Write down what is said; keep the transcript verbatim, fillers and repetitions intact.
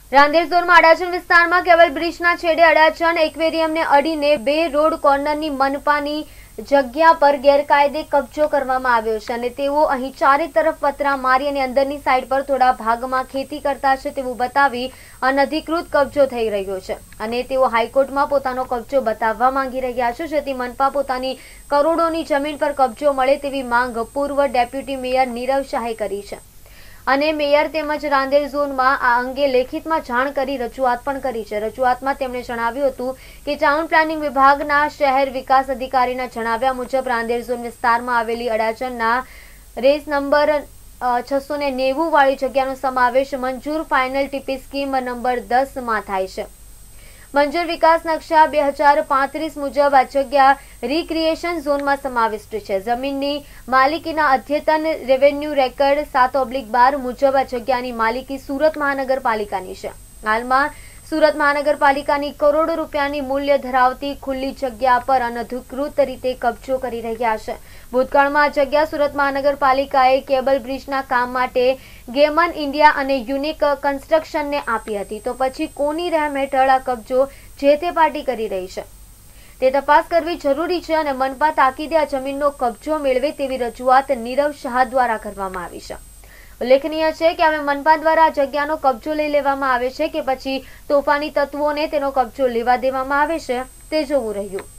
રાંદેર ઝોનમાં અડાજણ વિસ્તારમાં કેબલ બ્રિજના છેડે અડાજણ એક્વેરિયમને અડીને બે રોડ કોર્નરની મનપાની જગ્યા પર ગેરકાયદે કબજો કરવામાં આવ્યો છે અને તેઓ અહીં ચારે તરફ પતરા મારી અને અંદરની સાઈડ પર થોડા ભાગમાં ખેતી કરતા છે તેવું બતાવી અનધિકૃત કબજો થઈ રહ્યો છે અને તેઓ હાઈકોર્ટમાં પોતાનો કબજો બતાવવા માંગી રહ્યા છે, જેથી મનપા પોતાની કરોડોની જમીન પર કબજો મળે તેવી માંગ પૂર્વ ડેપ્યુટી મેયર નીરવ શાહે કરી છે અને મેયર તેમજ રાંદેર ઝોનમાં આ અંગે લેખિતમાં જાણ કરી રજૂઆત પણ કરી છે। રજૂઆતમાં તેમણે જણાવ્યું હતું કે ટાઉન પ્લાનિંગ વિભાગના શહેર વિકાસ અધિકારીના જણાવ્યા મુજબ રાંદેર ઝોન વિસ્તારમાં આવેલી અડાજણના રેસ નંબર છસો ને નેવું વાળી જગ્યાનો સમાવેશ મંજૂર ફાઇનલ ટીપી સ્કીમ નંબર દસ માં થાય છે। મંજૂર વિકાસ નકશા બે હજાર પાંત્રીસ મુજબ આ જગ્યા રિક્રિએશન ઝોનમાં સમાવિષ્ટ છે। જમીનની માલિકીના અદ્યતન રેવન્યુ રેકર્ડ સાત ઓબ્લિક બાર મુજબ આ જગ્યાની માલિકી સુરત મહાનગરપાલિકાની છે। હાલમાં સુરત મહાનગરપાલિકાની કરોડો રૂપિયાની મૂલ્ય ધરાવતી ખુલ્લી જગ્યા પર અનધિકૃત રીતે કબજો કરી રહ્યા છે। ભૂતકાળમાં આ જગ્યા સુરત મહાનગરપાલિકાએ કેબલ બ્રિજના કામ માટે ગેમન ઇન્ડિયા અને યુનિક કન્સ્ટ્રક્શનને આપી હતી, તો પછી કોની રહેમ હેઠળ આ કબજો જે તે પાર્ટી કરી રહી છે તે તપાસ કરવી જરૂરી છે અને મનપા તાકીદે આ જમીનનો કબજો મેળવે તેવી રજૂઆત નીરવ શાહ દ્વારા કરવામાં આવી છે। ઉલ્લેખનીય છે કે હવે મનપા દ્વારા આ જગ્યાનો કબજો લઈ લેવામાં આવે છે કે પછી તોફાની તત્વોને તેનો કબજો લેવા દેવામાં આવે છે તે જોવું રહ્યું।